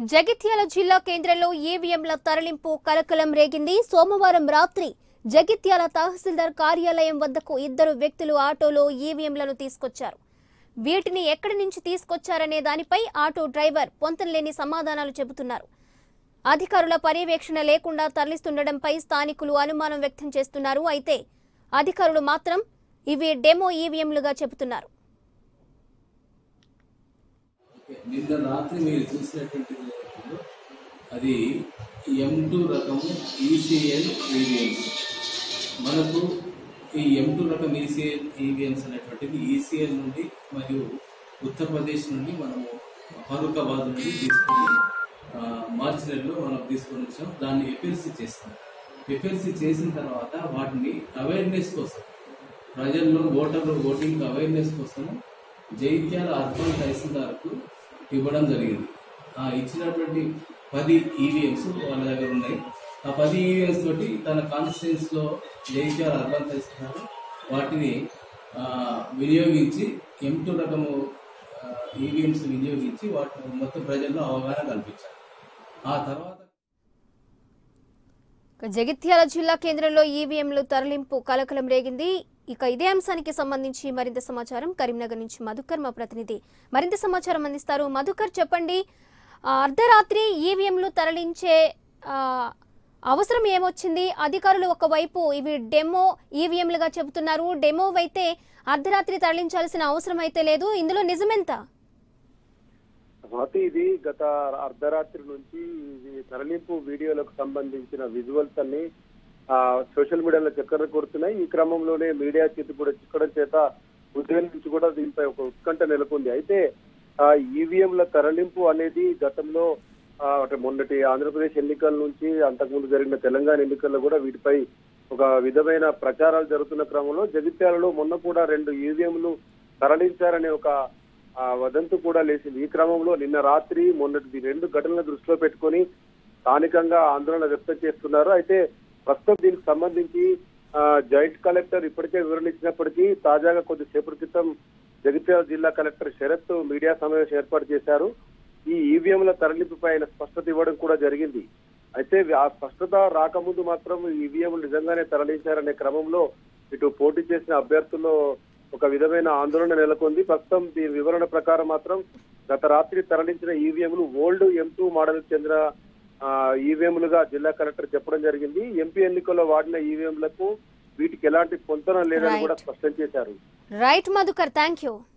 జగిత్యాల జిల్లా కేంద్రంలో ఈవీఎంల తరలింపు కలకలం రేగింది. సోమవారం రాత్రి జగిత్యాల తహసీల్దార్ కార్యాలయం వద్దకు ఇద్దరు వ్యక్తులు ఆటోలో ఈవీఎంలను తీసుకొచ్చారు. వీటిని ఎక్కడి నుంచి తీసుకొచ్చారనే దానిపై ఆటో డ్రైవర్ పొంతనలేని సమాధానాలు చెబుతున్నారు. అధికారుల పర్యవేక్షణ లేకుండా తరలిస్తుండటంపై స్థానికులు అనుమానం వ్యక్తం చేస్తున్నారు. అయితే అధికారులు మాత్రం ఇవి డెమో ఈవీఎంలుగా చెబుతున్నారు. నిన్న రాత్రి మీరు చూసినటువంటి అది M2 రకము ఈసీఎల్ ఈవీఎంస్. మనకు ఈ M2 రకం ఈసీఎల్ ఈవీఎంస్ అనేటువంటిది ఈసీఎల్ నుండి మరియు ఉత్తరప్రదేశ్ నుండి మనము ఫరూకాబాద్ నుండి తీసుకొని మార్చి నెలలో మనం తీసుకొని వచ్చాం. దాన్ని ఎఫ్ఎల్సీ చేస్తాం. ఎఫ్ఎల్సీ చేసిన తర్వాత వాటిని అవేర్నెస్ కోసం ప్రజల్లో ఓటింగ్ అవేర్నెస్ కోసం జగిత్యాల అర్బన్ తహసీల్దార్కు ఇవ్వడం జరిగింది. ఇచ్చినటువంటి 10 ఈవీఎంస్ వాళ్ళ దగ్గర ఉన్నాయి. ఆ 10 ఈవీఎంస్ తోటి తన కాన్స్టిట్యూన్సీలో జగిత్యాల అర్బన్ తహసీల్దార్ వాటిని వినియోగించి M2 రకము ఈవీఎంస్ వినియోగించి వాటి మొత్తం ప్రజల్లో అవగాహన కల్పించారు. ఆ తర్వాత జగిత్యాల జిల్లా కేంద్రంలో ఈవీఎంలు తరలింపు కలకలం రేగింది. ఇక ఇదే అంశానికి సంబంధించి మరింత సమాచారం కరీంనగర్ నుంచి మధుకర్ మా ప్రతినిధి మరింత సమాచారం అందిస్తారు. మధుకర్, చెప్పండి, అర్ధరాత్రి ఈవీఎంలు తరలించే అవసరం ఏమొచ్చింది? అధికారులు ఒకవైపు ఇవి డెమో ఈవీఎంలుగా చెబుతున్నారు. డెమో అయితే అర్ధరాత్రి తరలించాల్సిన అవసరం అయితే లేదు. ఇందులో నిజమెంత? ఇది గత అర్ధరాత్రి నుంచి తరలింపు వీడియోలకు సంబంధించిన విజువల్స్ అన్ని సోషల్ మీడియాలో చక్కర్లు కొడుతున్నాయి. ఈ క్రమంలోనే మీడియా చేతి కూడా చిక్కడం చేత ఉదయం నుంచి కూడా దీనిపై ఒక ఉత్కంఠ నెలకొంది. అయితే ఈవీఎంల తరలింపు అనేది గతంలో మొన్నటి ఆంధ్రప్రదేశ్ ఎన్నికల నుంచి అంతకుముందు జరిగిన తెలంగాణ ఎన్నికల్లో కూడా వీటిపై ఒక విధమైన ప్రచారాలు జరుగుతున్న క్రమంలో జగిత్యాలలో మొన్న కూడా 2 ఈవీఎంలు తరలించారనే ఒక వదంతు కూడా లేచింది. ఈ క్రమంలో నిన్న రాత్రి మొన్నటి 2 ఘటనలను దృష్టిలో పెట్టుకొని స్థానికంగా ఆందోళన వ్యక్తం చేస్తున్నారు. అయితే ప్రస్తుతం దీనికి సంబంధించి జాయింట్ కలెక్టర్ ఇప్పటికే వివరణ ఇచ్చినప్పటికీ తాజాగా కొద్దిసేపటి క్రితం జగిత్యాల జిల్లా కలెక్టర్ శరత్ మీడియా సమావేశం ఏర్పాటు చేశారు. ఈ ఈవీఎంల తరలింపుపై ఆయన స్పష్టత ఇవ్వడం కూడా జరిగింది. అయితే ఆ స్పష్టత రాకముందు మాత్రం ఈవీఎంలు నిజంగానే తరలించారనే క్రమంలో ఇటు పోటీ చేసిన అభ్యర్థుల్లో ఒక విధమైన ఆందోళన నెలకొంది. ప్రస్తుతం దీని వివరణ ప్రకారం మాత్రం గత రాత్రి తరలించిన ఈవీఎంలు ఓల్డ్ M2 మోడల్ చెందిన ఈవీఎంలుగా జిల్లా కలెక్టర్ చెప్పడం జరిగింది. ఎంపీ ఎన్నికల్లో వాడిన ఈవీఎంలకు వీటికి ఎలాంటి పొంతన లేదని కూడా స్పష్టం చేశారు. Right Madhukar, thank you.